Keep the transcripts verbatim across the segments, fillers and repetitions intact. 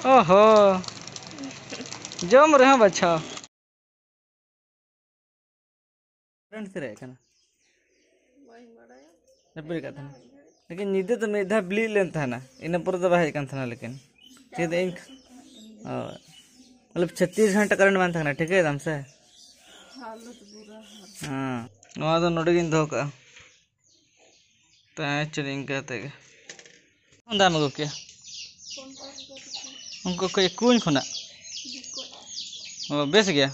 ओहो जम रहे बच्चा फ्रेंड से रहे ना लेकिन निदे तो मेधा ब्ली लेन था ना इन पर तो बाहर कान था लेकिन चेद इंक मतलब छत्तीस घंटा करंट मान था ना ठीक है एकदम से हाँ नवा तो नोटे गिन धोका तो चल इनका तेगे दाम को क्या उनको कोई कून खुना ओ बेस गया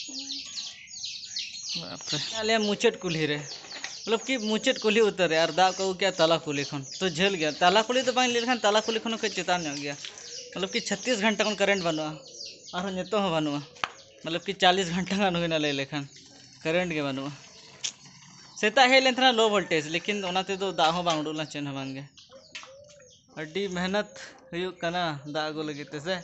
बाप रे अले मुचट कुल्ही रे मतलब कि मुचट कुल्ही उतर यार दा को क्या ताला कुली खन तो झेल गया ताला कुली तो बाइन लेखान ताला कुली खन के चेतान न गया मतलब कि छत्तीस घंटा खन करंट बनवा और नितो हो बनवा मतलब कि चालीस घंटा गान होइना ले लेखान करंट के बनवा सेता हे लेन था लो वोल्टेज लेकिन ओनाते तो दा हो बांग उडुला चेन बांगे अड्डी मेहनत हुयुक कना दा गो लगिते से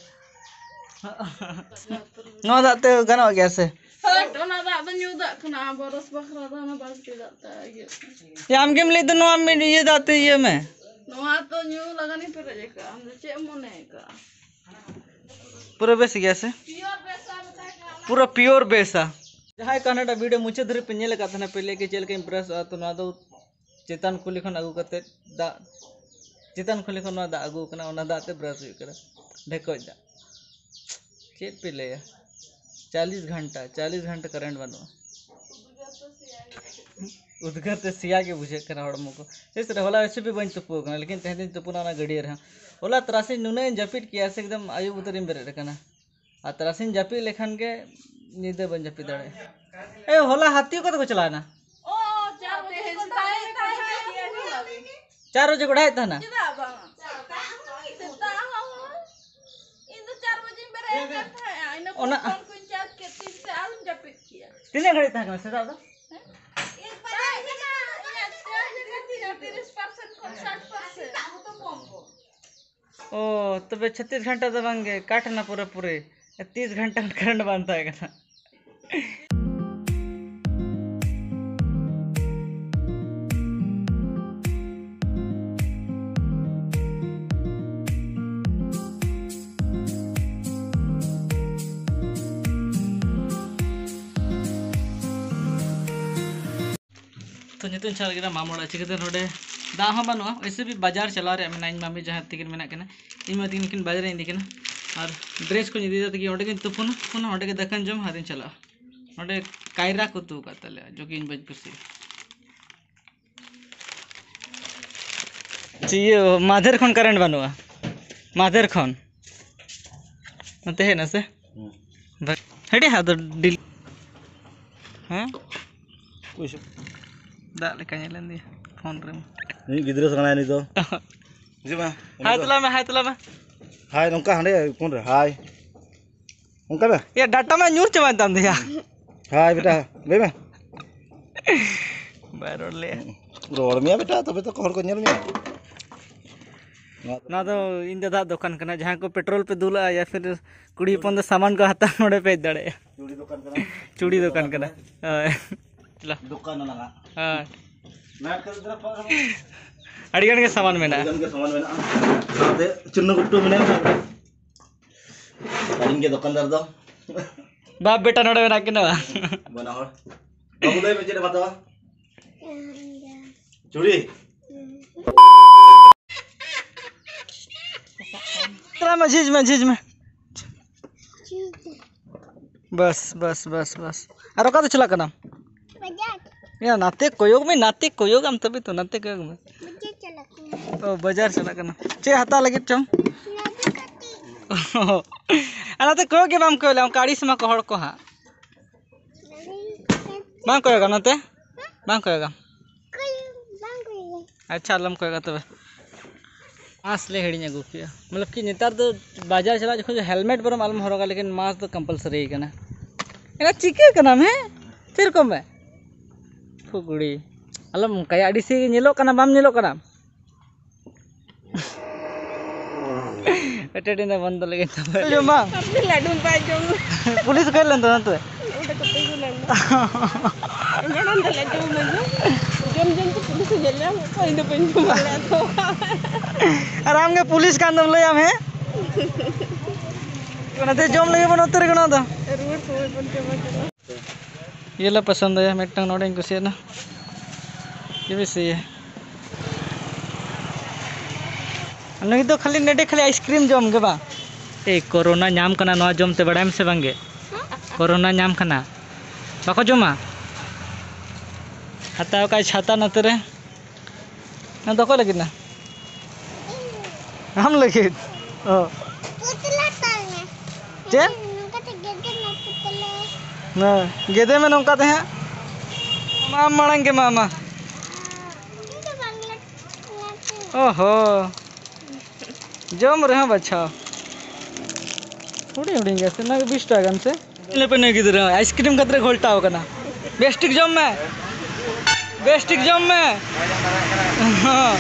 नो दाते गाना गया से ओना दा द न्यू दा खना बरस बखरा दा ना बाल्टी दाता ये याम गेम ले तो नो में ये दाते ये में नोआ तो न्यू लगानी पड़े का हम चे मने का पूरा बेस गया से प्योर बेसा बताए पूरा प्योर बेसा जहां कनाडा वीडियो मुचे धरे पे नेल का था पहले के चल के इंप्रेस तो ना दो चेतन खुली खन आगु करते दा चेतन खुली खन दा आगु कना ओना दाते ब्रश हुई करे ढेको दा चेत पे ले चालीस घंटा चालीस घंटा करंट बनवा उद्गार ते सिया के बुझे कना हड़मो को इस तरह होला वैसे भी बन तुपो कना लेकिन तहे दिन तुपुना ना गड़ी रहा होला त्रासी नुने जपिट किया से एकदम आयु उतरिम बेरे कना आ त्रासी जपि लेखन के निदे बन जपि दड़े ए होला हाथी को तो चलाना ओ चार बजे ताए ताए चार बजे को ढाई था ना चिदा बा सेता हो इन तो चार बजे मेरे करता है इन को कौन कौन चार के तीस से आउन जपिट किया तीन घड़ी था से दादा एक बजे ना तीस परसेंट को साठ परसेंट तो कम को ओ तबे छत्तीस घंटा दबांगे काटना पूरा पूरे तीस घंटा करंट बांधता है ना तो नितन चल गया मामोड़ा चिकते नोडे दा हाँ बनवा वैसे भी बाजार चला रहे मैं मामी जहाँ तक मेना इन तीन बाजार इंदी और ड्रेस को निदी तक ओडे तुपुन पुनः ओडे दखन जम हाथ चला ओडे कायरा को तू का तले जो कि इन बज कुसी ये माधर खन करंट बनवा माधर खन मते है ना से हटे हाथ डिल हां कुछ दा लेका नेलन दिया फोन रे ni gidra sangana ni to jima हाय तला में हाय तला में hai nongka hande kon re hai nongka ba ये डाटा में न्यूज़ चमा तम दिया hai beta be me बारोड ले ror mia beta tobe to hor ko nyel mia ना तो इन दादा दुकान करना जहाँ को पेट्रोल पे दूला या फिर कुड़ी पन सामान को हाथ नोड़े पे दड़े chudi dukan kana चूड़ी दुकान करना चला dukan na nga हां मैं कर दरा pa अड़गन के सामान में ना अड़गन के सामान में ना साथे चुन्नू गुट्टू में ना करिंग के दुकानदार दो बाप बेटा नोड़े में ना बना हो बाबू ले बेचे बतावा चूड़ी तेरा में झीज में झीज में बस बस बस बस अरे का तो चला करना या नाते कोयोग में नाते कोयोग हम तभी तो नाते कोयोग में ओ बाजार चला करना चे हता लगे चम अनाते कोयोग के बाम कोले हम काड़ी समा को हड़ को हा बाम कोयोग नाते बाम कोयोग अच्छा लम कोयोग तबे मास्क ले हेड़ी अगू किया मतलब कि नेतार तो बाजार चला जो हेलमेट बरम आलम हरोगा लेकिन मास्क तो कंपलसरी करना एना चिके करना है फिर को मैं फुगड़ी अलम कया अड़ी से नेलो कना बाम नेलो कना एटेडी ना बंद लगे जो मा अपने लाडू पाई जो पुलिस कर लेन तो ना तो उठे कते को लेन ना ना लाडू में जम जम तो पुलिस जेल में कोई तो पेन को मारा तो आराम के पुलिस का नाम ले हम है ओनाते जम लगे बन उतर गना दा रुआर समय बन जमा चला ये ला पसंद है मिट्टन नोडे कुसियना ये भी सही है नहीं तो खाली नेडे खाली आइसक्रीम जम के बा ए कोरोना नाम कना नवा जम ते बड़ाम से बांगे कोरोना नाम कना बाको जमा हताव का छाता नते रे ना दको लगी ना हम लगी ओ चे ना गेदे में नौका ते हैं माम मड़ंग के मामा ओहो जम रहे बच्चा उड़ी उड़ी गए ना बीस टागन से ले पे नहीं गिर रहा आइसक्रीम कतरे घोलता होगा ना बेस्टिक जम में बेस्टिक जम में हाँ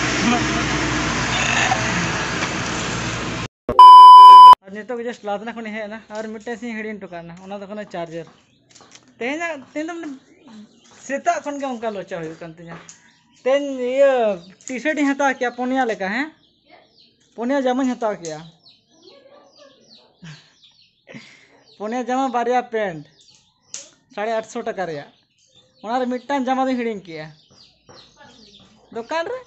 नितो के जस्ट लादना खने है ना और मिट्टे से हिड़ीन टुकाना ओना तो खने चार्जर तेना तेन सेता खन के उनका लोचा हुई कंतिया तेन ये टी शर्ट ही हता क्या पुनिया लेका है पुनिया जमा हता क्या पुनिया जमा बारिया पेंट साढ़े आठ सौ टका रिया ओना मिट्टान जमा दो हिड़ीन किया दुकान रे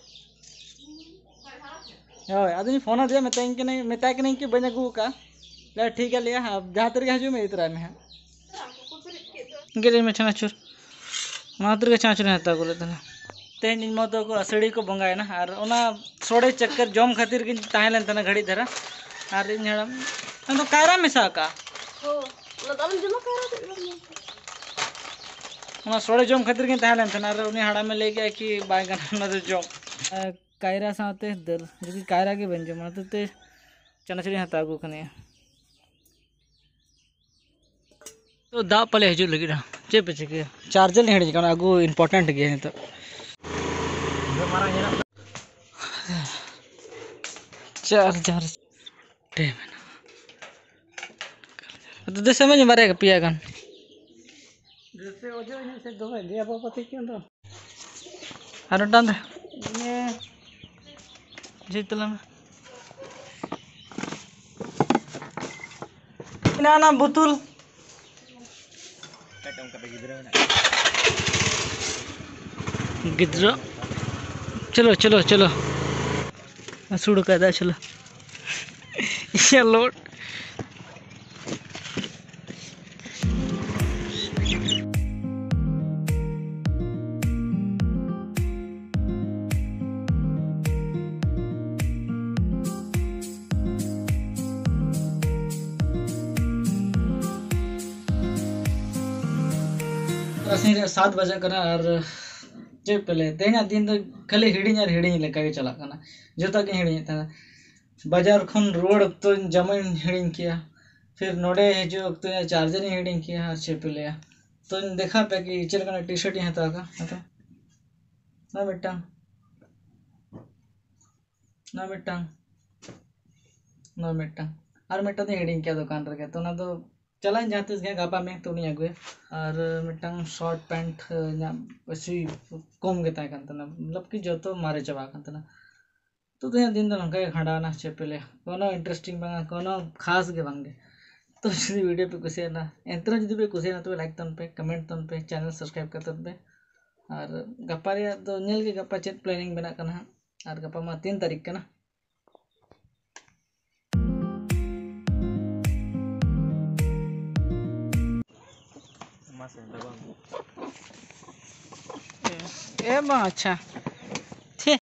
हाँ आदमी फोन दिया मैं कि नहीं मैं कि नहीं कि बन अगू का ले ठीक है लिया अब जहाँ तरीके हजू में इतना में गिरे में चनाचुर मात्र के चाचुर हता बोले तना तेन मत को असड़ी को बंगाए ना और ओना सोड़े चक्कर जम खातिर कि ताहेलन तना घड़ी धरा और इन हड़म तो कायरा मिसा का हो ना दम जमा करा दे ओना सोड़े जम खातिर कि ताहेलन तना और उनी हड़ा में ले गया कि बायगन ना तो जम कायरा साथे दल जो कि कायरा के बन जमा तो ते चनाचुरी हता अगू कने तो दा पले हजू लगी रहा चे पे के चार्जर नहीं हड़ी कना अगू इंपॉर्टेंट गे है तो चार्जर टेम तो दे समझ मारे का पिया गन जैसे ओजो ने से दो है दिया पति क्यों तो अरे डांद ये जीतला ना ना बुतुल गिद्रो चलो चलो चलो सुड़ का चलो ये लोड सात बजे करना और जे पहले तेना दिन तो खाली हिड़ी और हिड़ी लेका के चला करना जोता के हिड़ी था बाजार खन रोड तो जमीन हिड़ी किया फिर नोडे जो तो चार्जर हिड़ी किया से पहले तो देखा पे कि चल करना टी शर्ट यहाँ था का ना बेटा ना बेटा ना बेटा और बेटा तो हिड़ी किया दुकान रखे तो ना तो चला जाते गए गापा में तो नहीं आगे और मिटंग शॉर्ट पैंट वैसे कम के तय करना मतलब कि जो तो मारे चबा करना तो तो दिन तो लंका खड़ाना चे पहले कोनो इंटरेस्टिंग बंगा कोनो खास के बंगे तो इस वीडियो पे कुछ ना एंतर जदि पे कुछ ना तो लाइक तन पे कमेंट तन पे चैनल सब्सक्राइब कर तन पे और गप्पा रे तो नेल के गप्पा चेत प्लानिंग बना करना और गप्पा मा तीन तारीख का ना ए बा अच्छा